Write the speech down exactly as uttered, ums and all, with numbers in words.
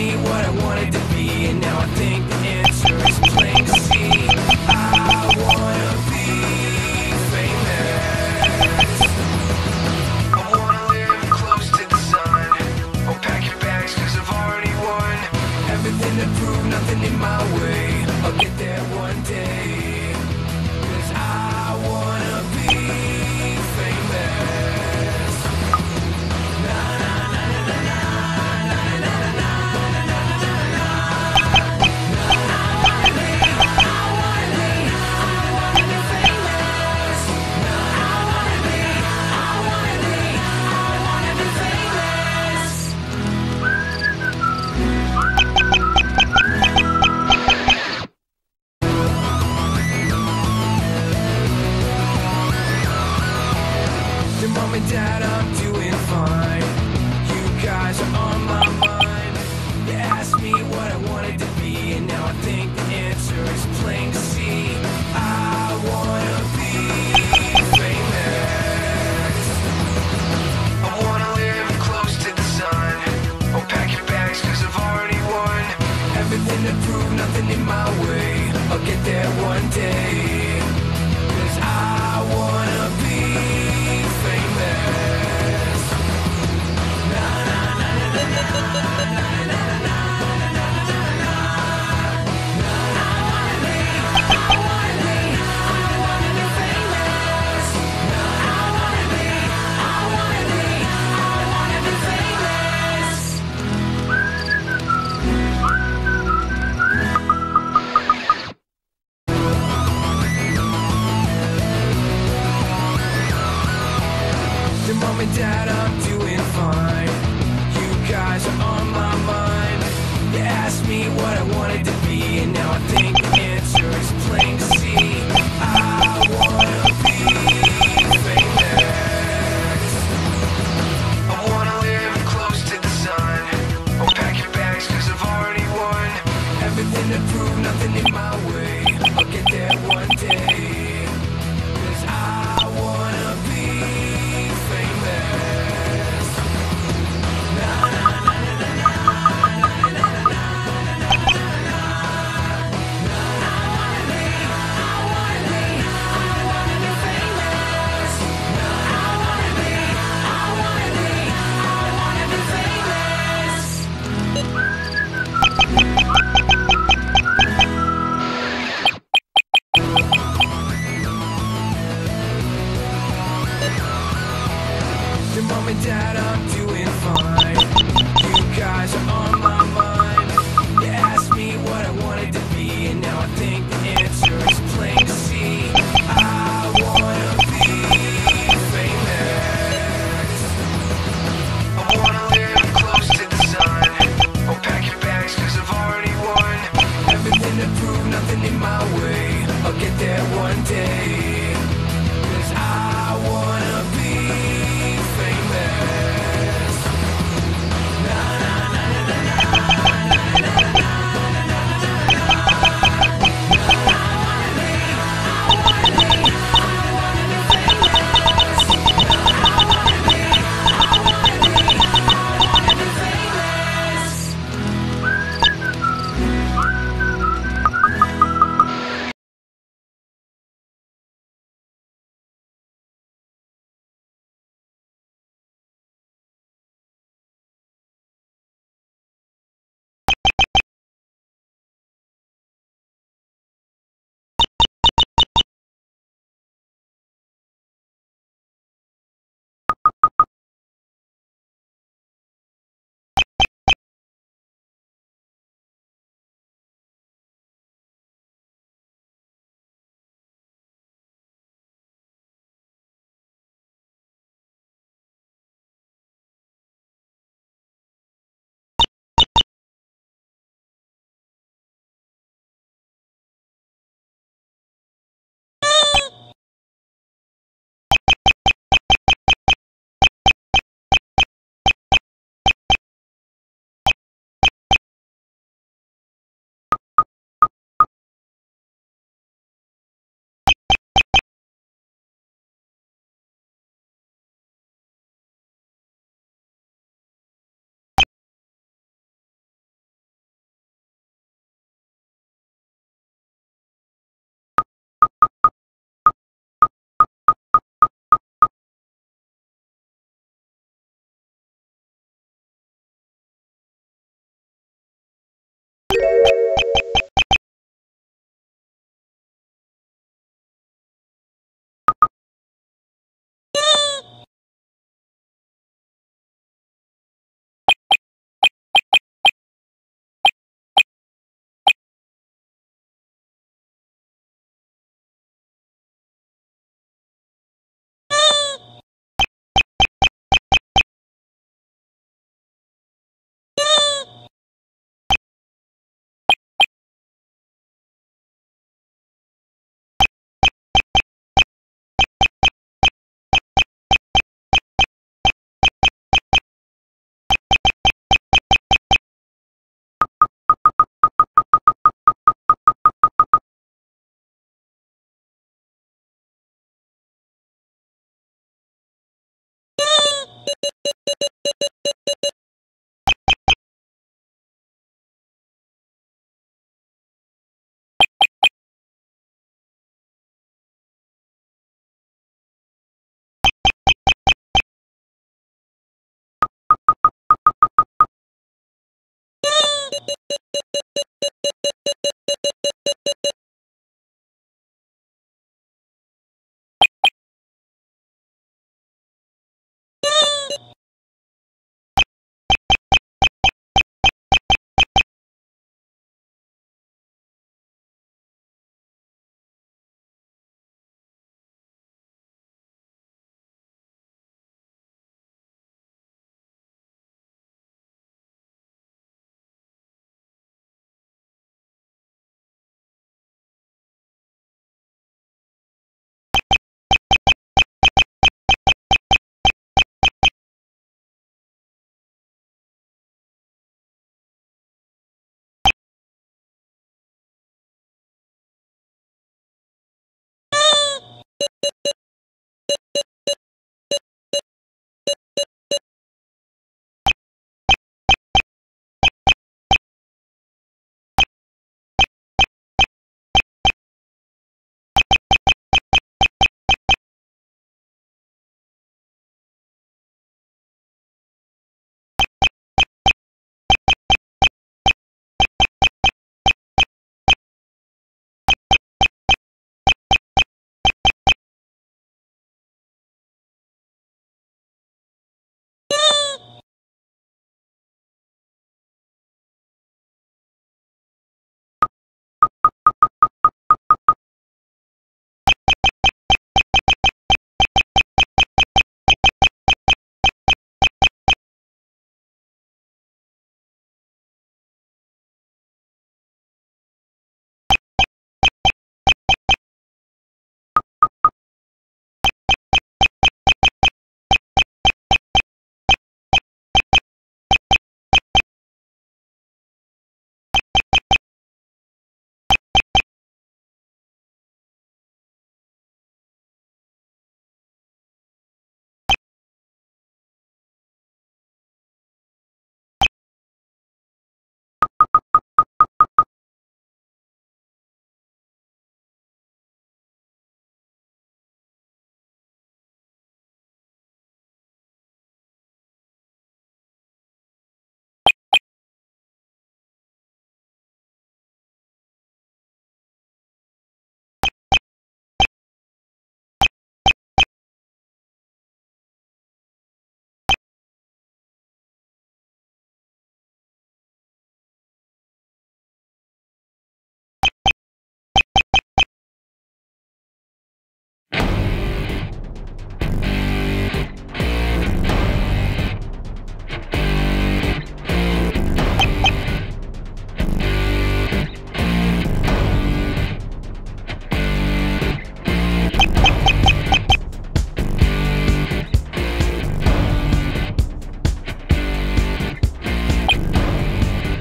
me what I wanted to be, and now I think the answer is plain to see. I wanna be famous. I wanna live close to the sun. Oh, pack your bags, cause I've already won. Everything to prove, nothing in my way. I'll get there one day. Cause I wanna be famous. Na na na na na na na na na na. I wanna be, I wanna be, I wanna be famous. I wanna be, I wanna be, I wanna be famous. Dear mom and dad, I'm doing fine. You guys are on my mind. You asked me what I wanted to be, and now I think the answer is plain to see. I wanna be famous. I wanna live close to the sun. Oh, pack your bags, cause I've already won. Everything to prove, nothing in my way. I'll get there one day. Cause I wanna be famous. Na na na na na na na na na na na. I wanna be, I wanna be, I wanna be famous. I wanna be, I wanna be, I wanna be famous. Dear mom and dad, I'm doing fine. You guys are on my mind. You asked me what I wanted to be, and now I think the answer is plain to see. I wanna be famous. I wanna live close to the sun. Oh, pack your bags, cause I've already won. Everything to prove, nothing in my way. I'll get there one day. Cause I wanna be famous. Na na na na na na na na na na. I wanna be, I wanna be, I wanna be famous. I wanna be, I wanna be, I wanna be famous.